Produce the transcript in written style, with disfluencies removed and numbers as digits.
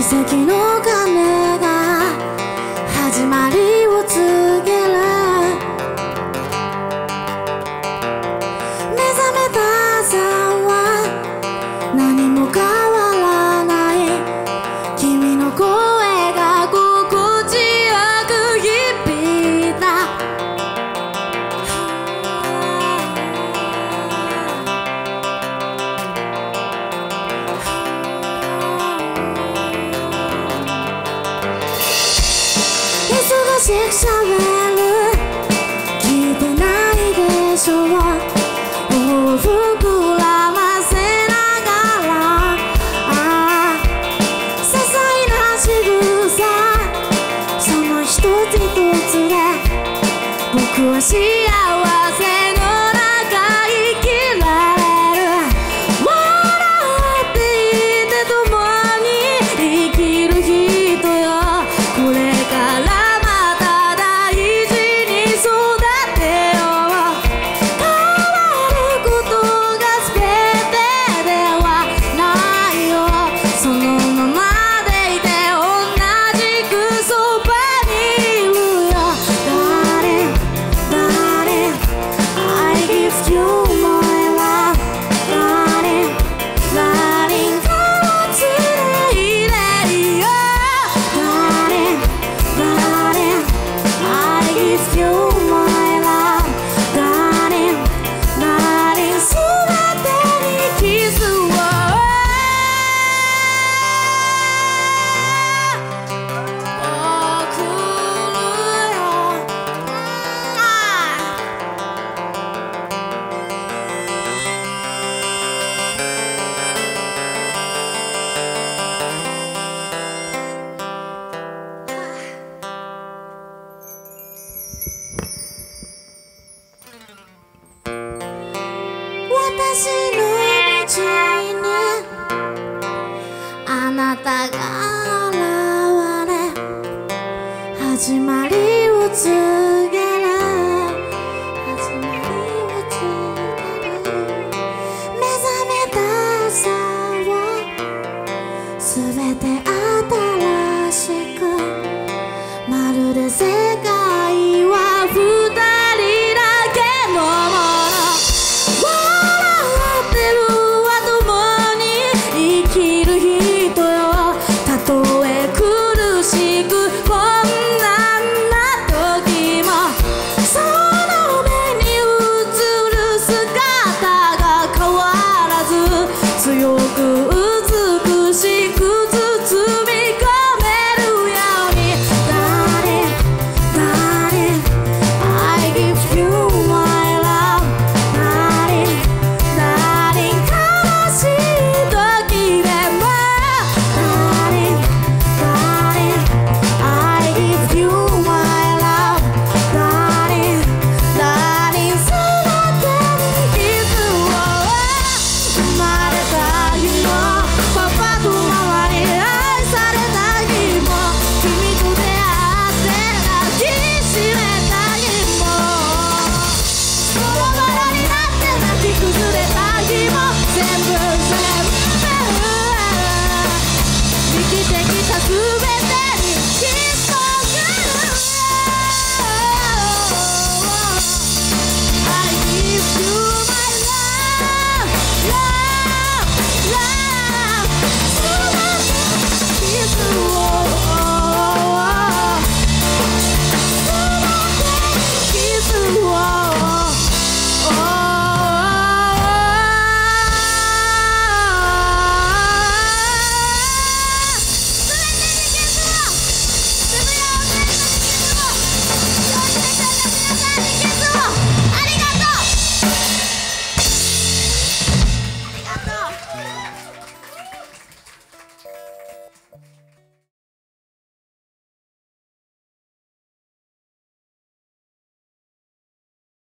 跡の鐘が始まりを告げる。目覚めた朝は何も変わらない。君の声が心地よく響いた。忙しくしゃべる聞いてないでしょう。頬を膨らませながら些細な仕草その一つ一つで僕は幸せの中生きられる。笑っていて共に生きる人よ。これから私の道にあなたが現れ始まりを告げる。始まりを告げる。目覚めた朝は全て新